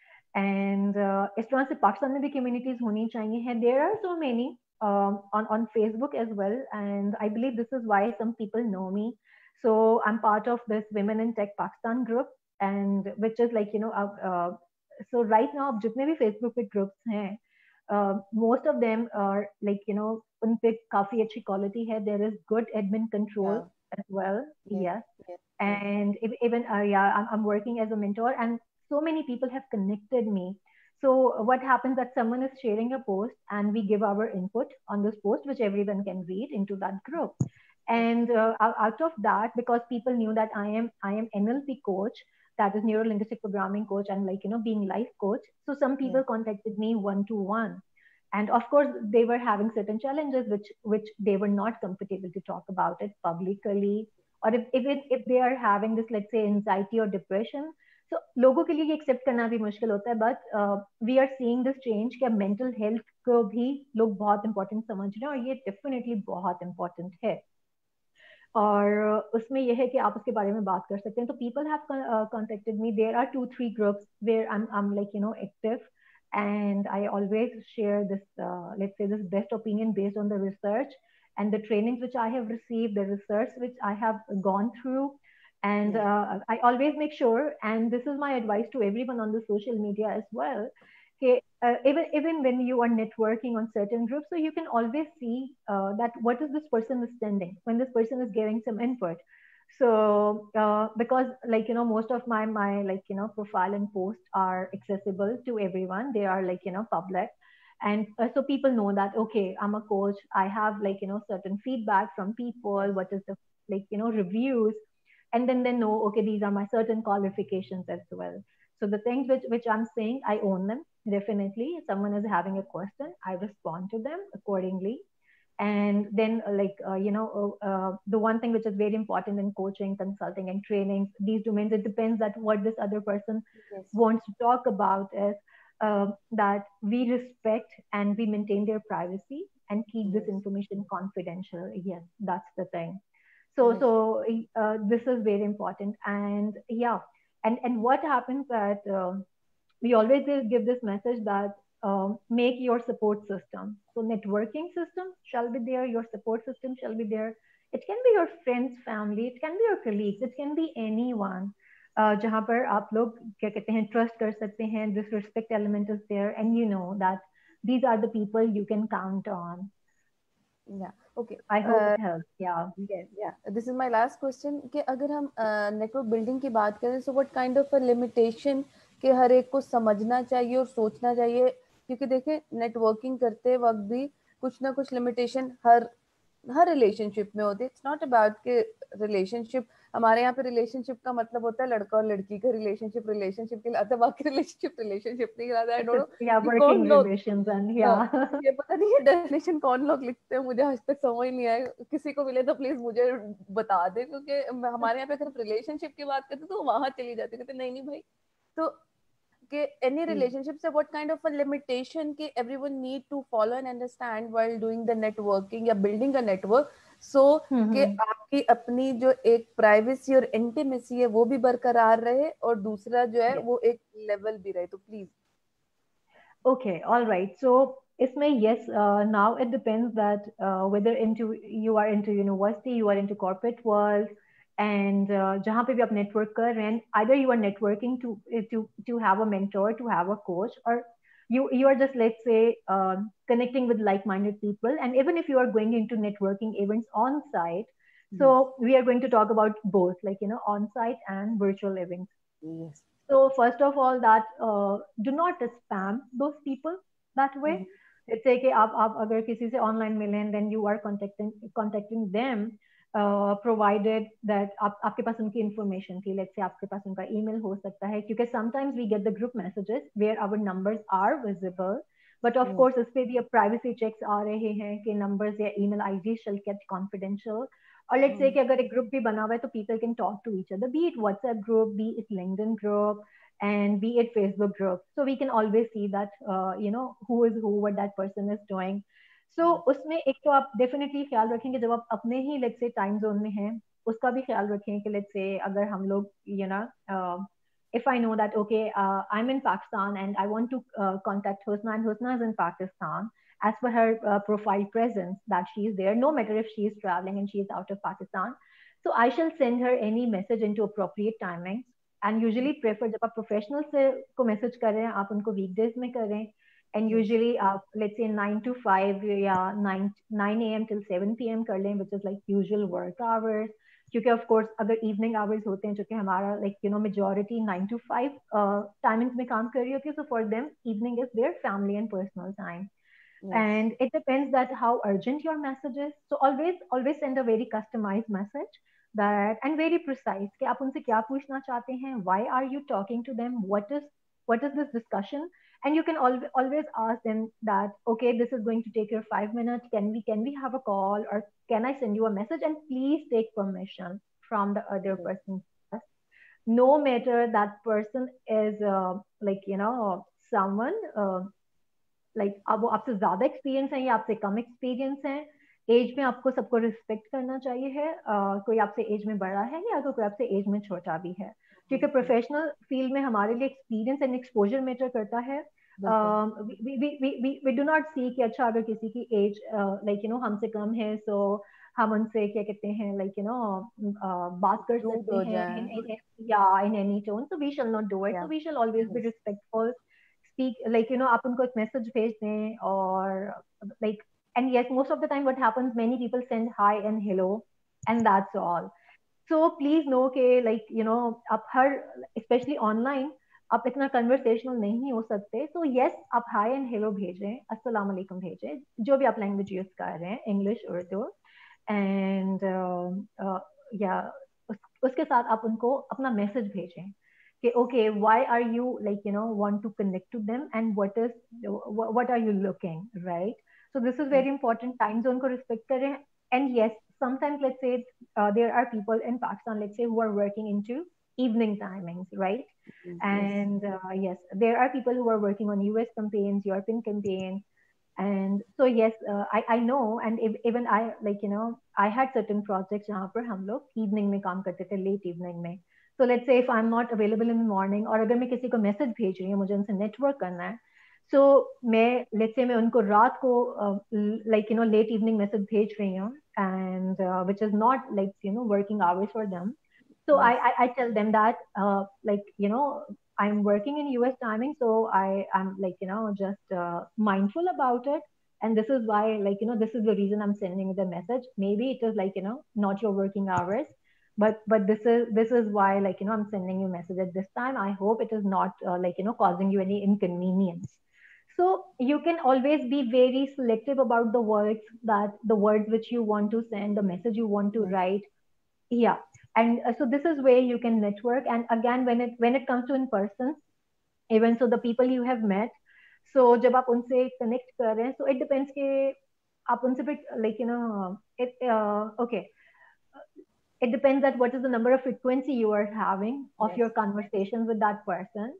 And uh, इस तरह से पाकिस्तान में भी communities होनी चाहिए हैं. There are so many um, on on Facebook as well, and I believe this is why some people know me. So I'm part of this Women in Tech Pakistan group, and which is like you know uh, uh, so right now जितने भी Facebook पे groups हैं, uh, most of them are like you know उन पे काफी अच्छी quality है. There is good admin control yeah. as well. Yes. yes. yes. And yes. even uh, yeah, I'm, I'm working as a mentor, and so many people have connected me. So what happens that someone is sharing a post, and we give our input on this post, which everyone can read into that group. And uh, out of that, because people knew that I am I am N L P coach, that is neuro linguistic programming coach, and like you know being life coach. So some people yeah. contacted me one to one, and of course they were having certain challenges which which they were not comfortable to talk about it publicly, or if even if they are having this, let's say, anxiety or depression. So लोगों के लिए ये accept करना भी मुश्किल होता है, but we are seeing this change कि मेंटल हेल्थ को भी लोग बहुत इंपॉर्टेंट समझ रहे हैं, और ये डेफिनेटली बहुत इंपॉर्टेंट है. और उसमें यह है कि आप उसके बारे में बात कर सकते हैं. तो people have contacted me. There are two three groups where I am like you know active, and I always share this uh, let's say this best opinion based on the research and the trainings which I have received, the research which I have gone through. And uh, I always make sure, and this is my advice to everyone on the social media as well, okay, uh, even even when you are networking on certain groups, so you can always see uh, that what is this person is sending when this person is giving some input. So uh, because like you know most of my my like you know profile and posts are accessible to everyone, they are like you know public, and uh, so people know that okay, I'm a coach, I have like you know certain feedback from people, what is the like you know reviews, and then they know okay, these are my certain qualifications as well. So the things which which I'm saying, I own them. Definitely if someone is having a question, I respond to them accordingly. And then uh, like uh, you know uh, uh, the one thing which is very important in coaching, consulting and training, these domains, it depends that what this other person yes. wants to talk about is uh, that we respect and we maintain their privacy and keep yes. this information confidential. Yes, that's the thing. So yes. so uh, this is very important. And yeah, and and what happens that uh, we always give this message that uh, make your support system. So networking system shall be there, your support system shall be there. It can be your friends, family, it can be your colleagues, it can be anyone uh, जहाँ पर आप लोग क्या कहते हैं trust कर सकते हैं. This respect element is there, and you know that these are the people you can count on. Yeah, okay. I hope Uh, it helps. Yeah. yeah, yeah. This is my last question कि अगर हम network building की बात करें, so what kind of a limitation कि हर एक को समझना चाहिए और सोचना चाहिए, क्योंकि देखें नेटवर्किंग करते वक्त भी कुछ ना कुछ लिमिटेशन हर हर रिलेशनशिप में होती है. इट्स नॉट अबाउट के रिलेशनशिप, हमारे यहाँ पे रिलेशनशिप का मतलब होता है लड़का और लड़की का रिलेशनशिप, रिलेशनशिप के लाते बाकी रिलेशनशिप रिलेशनशिप नहीं लाता. I It's don't a, no yeah, कि working कौन लोग, relations and हाँ, yeah. ये पता नहीं ये डेफिनेशन कौन लोग लिखते हैं, मुझे आज तक समझ नहीं आया. किसी को मिले तो प्लीज मुझे बता दे, क्योंकि हमारे यहाँ पे अगर रिलेशनशिप की बात करते तो वहां चली जाती, कहते नहीं नहीं भाई. तो कि any relationship से what kind of a limitation कि everyone need to follow and understand while doing the networking या building a network, so कि Mm-hmm. आपकी अपनी जो एक प्राइवेसी और इंटीमेसी है वो भी बरकरार रहे और दूसरा जो है Yes. वो एक लेवल भी रहे. तो please. Okay, all right. So इसमें yes, uh, now it depends that uh, whether into you are into university, you are into corporate world, and uh, जहाँ पे भी आप network कर रहे हैं, either you are networking to to to have a mentor, to have a coach, or you you are just let's say uh, connecting with like-minded people, and even if you are going into networking events on site, so Yes. we are going to talk about both, like you know, on site and virtual events. Yes. So first of all, that uh, do not spam those people that way. Mhm. Let's say कि आप आप अगर किसी से online मिलें, then you are contacting contacting them, uh, provided that आप आपके पास उनकी information थी. Let's say आपके पास उनका email हो सकता है, क्योंकि sometimes we get the group messages where our numbers are visible, but of Yes. course इस पे भी अब privacy checks आ रहे हैं कि numbers या email I Ds shall kept confidential. और लेट्स से Mhm. कि अगर एक ग्रुप भी बना हुआ है तो people can talk to each other, be it WhatsApp group, be it LinkedIn group, and be it Facebook group. So we can always see that, uh, you know, who is who, what that person is doing. So Yes. उसमें एक तो आप definitely ख्याल रखेंगे जब आप अपने ही लेट्स से टाइम जोन में हैं, उसका भी ख्याल रखें कि लेट्स से अगर हम लोग you know if I know that okay, uh, I'm in Pakistan and I want to uh, contact Husna, and Husna is in Pakistan, as per her uh, profile presence that she is there, no matter if she is traveling and she is out of Pakistan. So I shall send her any message into appropriate timings. And usually prefer जब आप professional से को message कर रहे हैं आप उनको weekdays में करें. And Yes. यूजुअली आप let's say nine to five या nine nine a m till seven p m कर लें, which is like usual work hours. क्योंकि ऑफ कोर्स अगर इवनिंग आवर्स होते हैं, जो कि हमारा like you know majority nine to five timings में काम कर रही होती है, so for them evening is their family and personal time. Yes. And it depends that how urgent your message is. So always always send a very customized message that and very precise कि आप उनसे क्या पूछना चाहते हैं, why are you talking to them, what is what is this discussion. And you can al- always ask them that okay, this is going to take your five minutes, can we can we have a call, or can I send you a message, and please take permission from the other Yes. person. No matter that person is uh, like you know someone uh, like like, अब वो आपसे ज्यादा experience है या आपसे कम experience है, as में आपको सबको रिस्पेक्ट करना चाहिए है. uh, कोई आपसे एज में बड़ा है या तो कोई आपसे एज में छोटा भी है, क्योंकि प्रोफेशनल फील्ड में हमारे लिए एक्सपीरियंस एंड एक्सपोजर मैटर करता है. वी डू नॉट सी कि अच्छा अगर किसी की एज लाइक यू नो हमसे कम है, सो हम उनसे क्या कहते हैं लाइक यू नो बात कर रूड सकते हो हैं जाए. इन या in any tone. So we shall not do it. Yeah. So we shall always be Yes. Respectful. speak like you know आप उनको एक मैसेज भेज दें, और like and yes, most of the time what happens, many people send hi and hello and that's all. So please know कि like you know आप हर especially online आप इतना कन्वर्सेशनल नहीं हो सकते. तो यस आप हाई एंड हेलो भेजें, अस्सलाम वालेकुम भेजें, जो भी आप लैंग्वेज यूज कर रहे हैं, इंग्लिश उर्दू. एंड या उसके साथ आप उनको अपना मैसेज भेजें कि okay, why are you like you know want to connect to them, and what is what are you looking, right? So this is Yes. very important. Time zone ko respect kare. And yes, sometimes let's say uh, there are people in Pakistan, let's say, who are working into evening timings, right? Yes. And uh, yes, there are people who are working on U S campaigns, European campaigns. And so yes, uh, I I know, and if, even I like you know I had certain projects जहाँ पर हम लोग evening में काम करते थे, late evening में. So let's say if I'm not available in the morning, और अगर मैं किसी को मैसेज भेज रही हूँ, मुझे उनसे नेटवर्क करना है, so मैं let's say मैं उनको रात को like you know late evening message भेज रही हूँ, and uh, which is not like you know working hours for them. So I, Yes. I I tell them that uh, like you know I'm working in U S timing, so I am like you know just uh, mindful about it. and this is why, like, you know, this is the reason I'm sending you the message. Maybe it is like, you know, not your working hours, but but this is this is why, like, you know, I'm sending you a message at this time. I hope it is not uh, like, you know, causing you any inconvenience. So you can always be very selective about the words, that the words which you want to send, the message you want to Yes. write. Yeah. And uh, so this is where you can network. And again, when it when it comes to in person, even so the people you have met, so जब आप उनसे connect कर रहे हैं, so it depends कि आप उनसे फिर, like, you know, it uh, okay, it depends that what is the number of frequency you are having of Yes. your conversations with that person.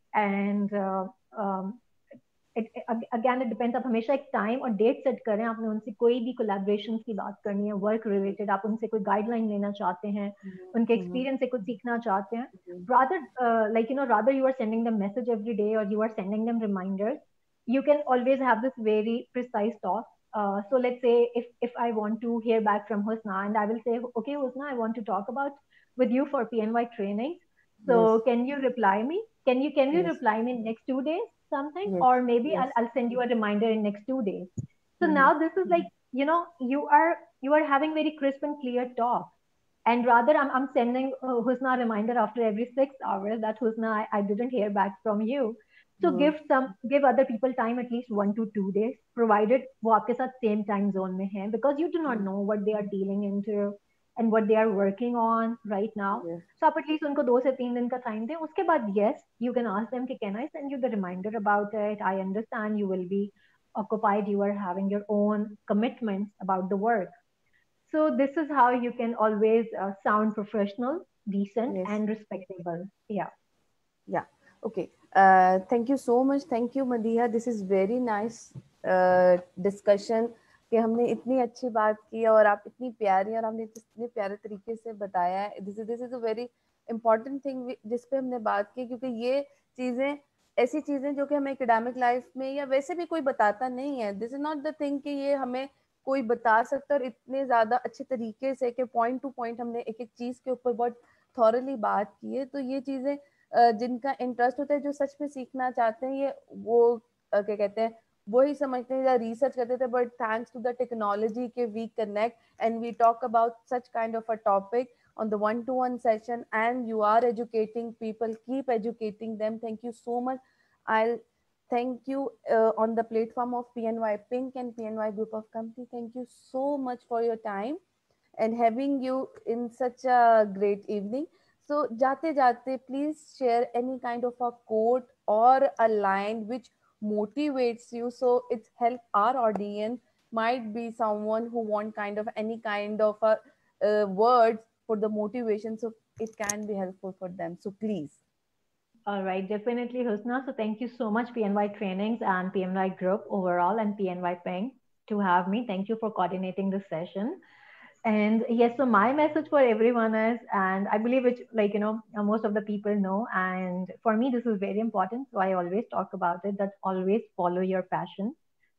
And uh, um, it, again it depends. आप हमेशा एक time और date set करें, आपने उनसे कोई भी collaboration की बात करनी है, वर्क रिलेटेड, आप उनसे कोई गाइडलाइन लेना चाहते हैं, उनके Mm-hmm. एक्सपीरियंस से कुछ सीखना चाहते हैं, Mm-hmm. rather uh, like, you know, rather you are sending them message every day or you are sending them reminders, you can always have this very precise talk. Uh, so let's say if if I want to hear back from Husna, and I will say, okay Husna, I want to talk about with you for P N Y training, so Yes. can you reply me, can you can you Yes. reply me in next two days, something, Yes. or maybe Yes. I'll, I'll send you a reminder in next two days. So Mm-hmm. now this is like, you know, you are you are having very crisp and clear talk. And rather i'm, I'm sending uh, Husna a reminder after every six hours, that Husna, I, I didn't hear back from you. So Mm-hmm. give some give other people time, at least one to two days, provided वो आपके साथ same time zone में हैं, because you do not know what they are dealing into and what they are working on right now. Yes. So आप at least उनको दो से तीन दिन का time दें. उसके बाद yes, you can ask them कि can I send you the reminder about it? I understand you will be occupied, you are having your own commitments about the work. So this is how you can always uh, sound professional, decent, Yes. and respectable. Yeah. Yeah. Okay. Uh, thank you so much. Thank you, Madiha. This is very nice uh, discussion कि हमने इतनी अच्छी बात की और आप इतनी प्यारी और आपने इतने प्यारे तरीके से बताया है. This is this is a very important thing जिस पे हमने बात की, क्योंकि ये चीजें ऐसी चीजें जो कि हमें एकेडमिक लाइफ में या वैसे भी कोई बताता नहीं है. This is not the thing कि ये हमें कोई बता सकता, और इतने ज्यादा अच्छे तरीके से कि पॉइंट टू पॉइंट हमने एक एक चीज के ऊपर बहुत थॉरली बात की है. तो ये चीजें जिनका इंटरेस्ट होता है, जो सच में सीखना चाहते हैं, ये वो क्या कहते हैं, वही समझते हैं या रिसर्च करते थे. But thanks to the technology के we connect and we talk about such kind of a topic on the one to one session, and you are educating people. Keep educating them. Thank you so much. I'll thank you uh, on the platform of P N Y Pink and P N Y Group of Company. Thank you so much for your time and having you in such a great evening. So jate jate, please share any kind of a quote or a line which motivates you, so it's help our audience. Might be someone who want kind of any kind of a uh, words for the motivation, so it can be helpful for them. So please. All right, definitely, Husna. So thank you so much, P N Y Trainings and P N Y Group overall and P N Y Ping, to have me. Thank you for coordinating this session. And yes, so my message for everyone is, and I believe which, like, you know, most of the people know, and for me, this is very important. So I always talk about it, that always follow your passion.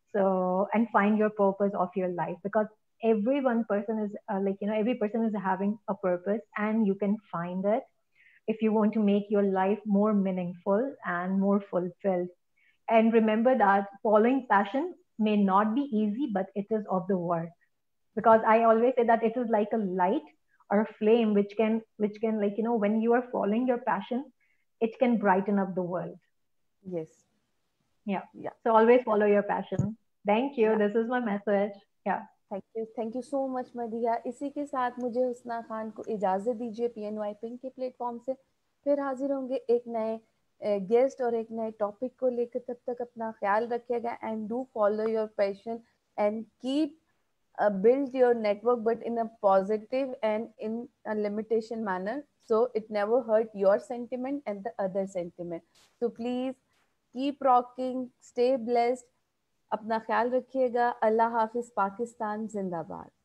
So, and find your purpose of your life, because every one person is uh, like, you know, every person is having a purpose, and you can find it if you want to make your life more meaningful and more fulfilled. And remember that following passion may not be easy, but it is of the worth. Because I always say that it is like a light or a flame which can which can, like, you know, when you are following your passion, it can brighten up the world. Yes. Yeah. Yeah. So always follow your passion. Thank you. Yeah. This is my message. Yeah. Thank you thank you so much Madiha. इसी के साथ मुझे हुस्ना खान को इजाज़त दीजिए. पीएनवाई pink के platform से फिर हाजिर होंगे एक नए गेस्ट और एक नए टॉपिक को लेकर. तब तक अपना ख्याल रखिएगा and do follow your passion and keep build your network, but in a positive and in a limitation manner, so it never hurt your sentiment and the other sentiment. So please keep rocking, stay blessed. अपना ख्याल रखिएगा. अल्लाह हाफिज. पाकिस्तान जिंदाबाद.